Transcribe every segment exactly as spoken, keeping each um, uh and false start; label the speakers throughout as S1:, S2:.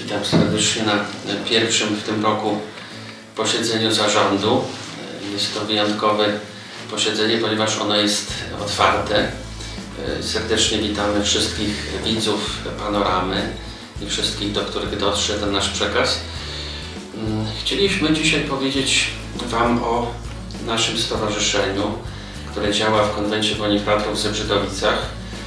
S1: Witam serdecznie na pierwszym w tym roku posiedzeniu zarządu. Jest to wyjątkowe posiedzenie, ponieważ ono jest otwarte. Serdecznie witamy wszystkich widzów Panoramy i wszystkich, do których dotrze ten nasz przekaz. Chcieliśmy dzisiaj powiedzieć Wam o naszym stowarzyszeniu, które działa w konwencie Bonifratrów w Zebrzydowicach.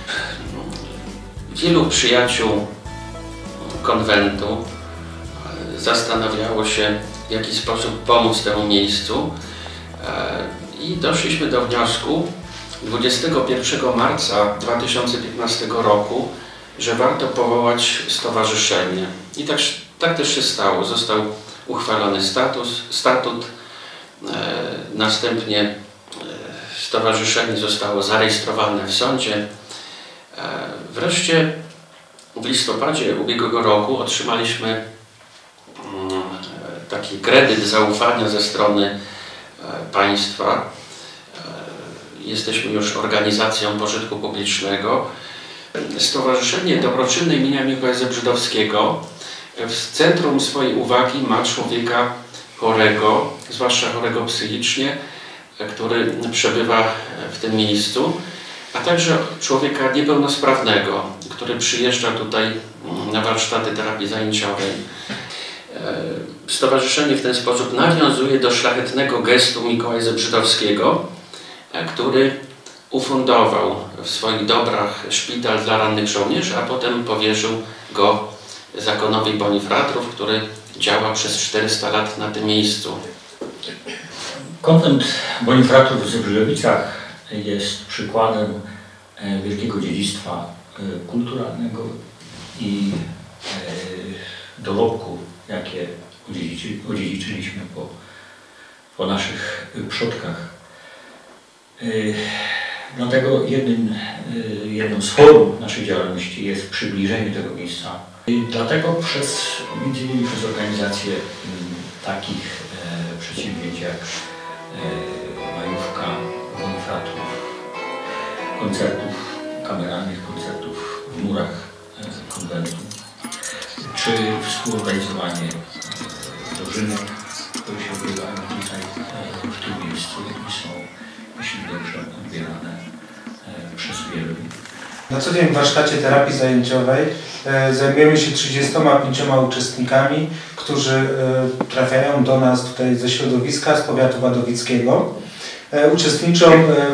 S1: Wielu przyjaciół konwentu zastanawiało się, w jaki sposób pomóc temu miejscu, i doszliśmy do wniosku dwudziestego pierwszego marca dwa tysiące piętnastego roku, że warto powołać stowarzyszenie. I tak, tak też się stało. Został uchwalony status, statut, e, następnie stowarzyszenie zostało zarejestrowane w sądzie. E, wreszcie w listopadzie ubiegłego roku otrzymaliśmy mm, taki kredyt zaufania ze strony państwa. Jesteśmy już organizacją pożytku publicznego. Stowarzyszenie Dobroczynne imienia Mikołaja Zebrzydowskiego w centrum swojej uwagi ma człowieka chorego, zwłaszcza chorego psychicznie, który przebywa w tym miejscu, a także człowieka niepełnosprawnego, który przyjeżdża tutaj na warsztaty terapii zajęciowej. Stowarzyszenie w ten sposób nawiązuje do szlachetnego gestu Mikołaja Zebrzydowskiego, który ufundował w swoich dobrach szpital dla rannych żołnierzy, a potem powierzył go zakonowi Bonifratrów, który działa przez czterysta lat na tym miejscu.
S2: Konwent Bonifratrów w Zebrzydowicach jest przykładem wielkiego dziedzictwa kulturalnego i dorobku, jakie odziedziczyliśmy po, po naszych przodkach. Dlatego jednym, jedną z form naszej działalności jest przybliżenie tego miejsca. I dlatego przez, między innymi przez organizację takich przedsięwzięć jak majówka Bonifratrów, koncertów kameralnych, koncertów w murach konwentu, czy współorganizowanie dożynek, które się odbywają tutaj w tym miejscu i są, jeśli dobrze, odbierane przez wielu.
S3: Na co dzień w warsztacie terapii zajęciowej zajmujemy się trzydziestoma pięcioma uczestnikami, którzy trafiają do nas tutaj ze środowiska, z powiatu wadowickiego. Uczestniczą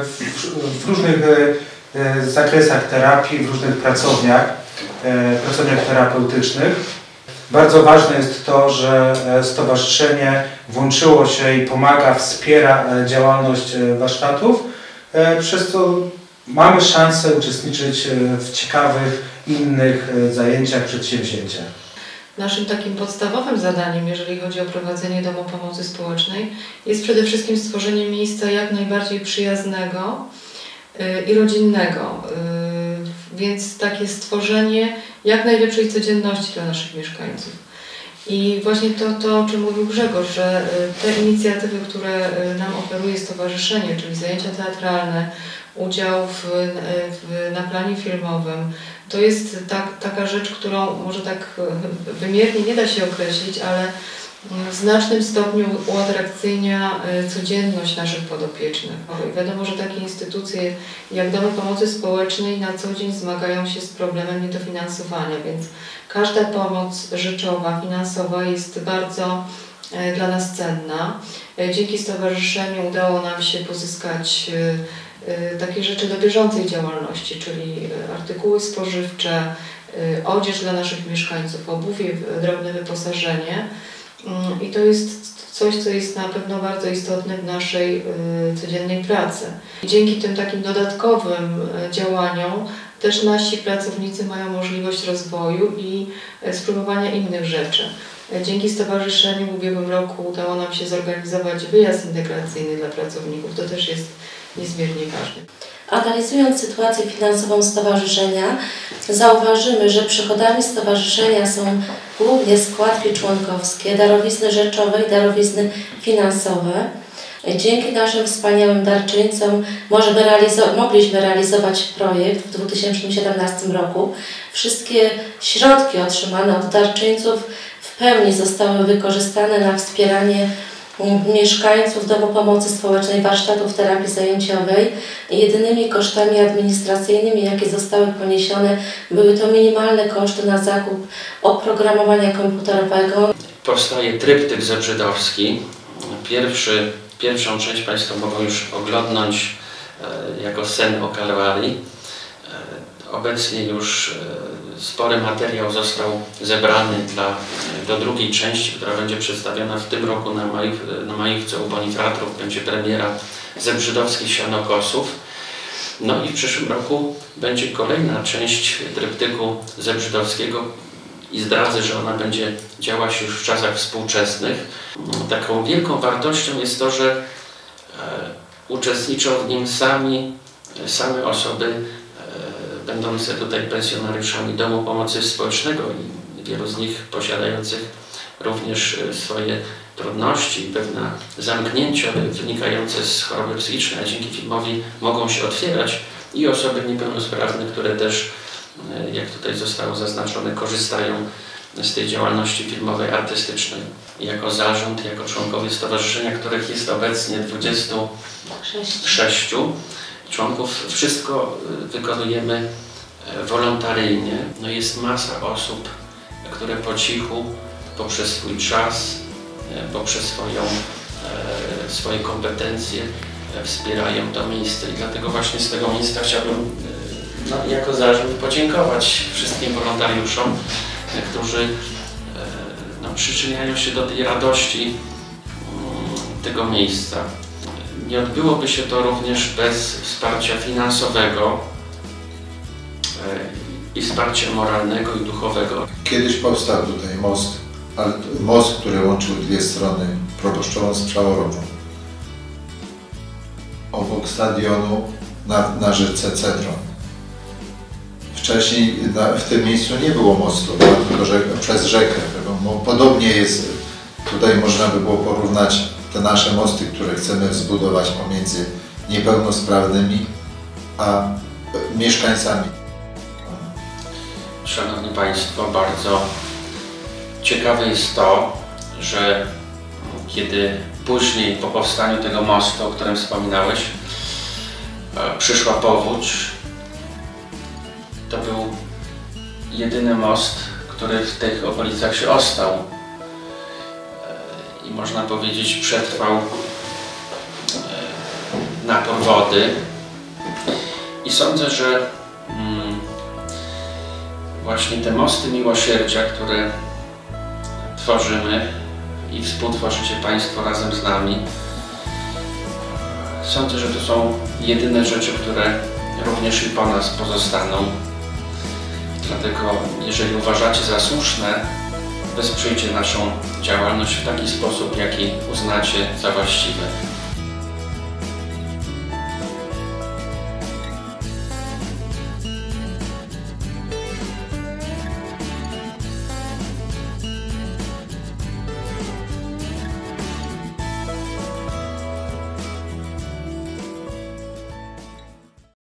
S3: w różnych zakresach terapii, w różnych pracowniach, pracowniach terapeutycznych. Bardzo ważne jest to, że stowarzyszenie włączyło się i pomaga, wspiera działalność warsztatów, przez co mamy szansę uczestniczyć w ciekawych innych zajęciach, przedsięwzięciach.
S4: Naszym takim podstawowym zadaniem, jeżeli chodzi o prowadzenie domu pomocy społecznej, jest przede wszystkim stworzenie miejsca jak najbardziej przyjaznego i rodzinnego. Więc takie stworzenie jak najlepszej codzienności dla naszych mieszkańców. I właśnie to, to o czym mówił Grzegorz, że te inicjatywy, które nam oferuje stowarzyszenie, czyli zajęcia teatralne, udział w, w, na planie filmowym, to jest tak, taka rzecz, którą może tak wymiernie nie da się określić, ale w znacznym stopniu uatrakcyjnia codzienność naszych podopiecznych. I wiadomo, że takie instytucje jak domy pomocy społecznej na co dzień zmagają się z problemem niedofinansowania, więc każda pomoc rzeczowa, finansowa jest bardzo dla nas cenna. Dzięki stowarzyszeniu udało nam się pozyskać takie rzeczy do bieżącej działalności, czyli artykuły spożywcze, odzież dla naszych mieszkańców, obuwie, drobne wyposażenie. I to jest coś, co jest na pewno bardzo istotne w naszej y, codziennej pracy. I dzięki tym takim dodatkowym y, działaniom też nasi pracownicy mają możliwość rozwoju i y, spróbowania innych rzeczy. Y, dzięki stowarzyszeniu w ubiegłym roku udało nam się zorganizować wyjazd integracyjny dla pracowników. To też jest niezmiernie ważne.
S5: Analizując sytuację finansową stowarzyszenia, zauważymy, że przychodami stowarzyszenia są głównie składki członkowskie, darowizny rzeczowe i darowizny finansowe. Dzięki naszym wspaniałym darczyńcom możemy realizo- mogliśmy realizować projekt w dwa tysiące siedemnastym roku. Wszystkie środki otrzymane od darczyńców w pełni zostały wykorzystane na wspieranie mieszkańców Domu Pomocy Społecznej, warsztatów terapii zajęciowej. Jedynymi kosztami administracyjnymi, jakie zostały poniesione, były to minimalne koszty na zakup oprogramowania komputerowego.
S1: Powstaje tryptyk zebrzydowski. Pierwszy, pierwszą część Państwo mogą już oglądnąć e, jako sen o Kalwarii. E, obecnie już e, spory materiał został zebrany dla, do drugiej części, która będzie przedstawiona w tym roku na, Majów, na Majówce u Bonifratrów. Będzie premiera zebrzydowskich sianokosów. No i w przyszłym roku będzie kolejna część tryptyku zebrzydowskiego i zdradzę, że ona będzie działać już w czasach współczesnych. Taką wielką wartością jest to, że e, uczestniczą w nim sami, same osoby e, będące tutaj pensjonariuszami Domu Pomocy Społecznego i wielu z nich posiadających również swoje trudności, pewne zamknięcia wynikające z choroby psychicznej, a dzięki filmowi mogą się otwierać i osoby niepełnosprawne, które też, jak tutaj zostało zaznaczone, korzystają z tej działalności filmowej, artystycznej. Jako zarząd, jako członkowie stowarzyszenia, których jest obecnie dwudziestu sześciu członków, wszystko wykonujemy wolontaryjnie. No jest masa osób, które po cichu, poprzez swój czas, poprzez swoją, swoje kompetencje wspierają to miejsce i dlatego właśnie z tego miejsca chciałbym no, jako zarząd podziękować wszystkim wolontariuszom, którzy no, przyczyniają się do tej radości tego miejsca. Nie odbyłoby się to również bez wsparcia finansowego i wsparcia moralnego i duchowego.
S6: Kiedyś powstał tutaj most, ale most, który łączył dwie strony, proboszczową z Przeorową. Obok stadionu na, na rzece Cedron. Wcześniej na, w tym miejscu nie było mostu, było tylko że, przez rzekę. Podobnie jest, tutaj można by było porównać te nasze mosty, które chcemy zbudować pomiędzy niepełnosprawnymi a mieszkańcami.
S1: Szanowni Państwo, bardzo ciekawe jest to, że kiedy później po powstaniu tego mostu, o którym wspominałeś, przyszła powódź, to był jedyny most, który w tych okolicach się ostał i można powiedzieć przetrwał napór wody. I sądzę, że mm, właśnie te mosty miłosierdzia, które tworzymy i współtworzycie Państwo razem z nami, sądzę, że to są jedyne rzeczy, które również i po nas pozostaną. Dlatego, jeżeli uważacie za słuszne, wesprzyjcie naszą działalność w taki sposób, jaki uznacie za właściwy.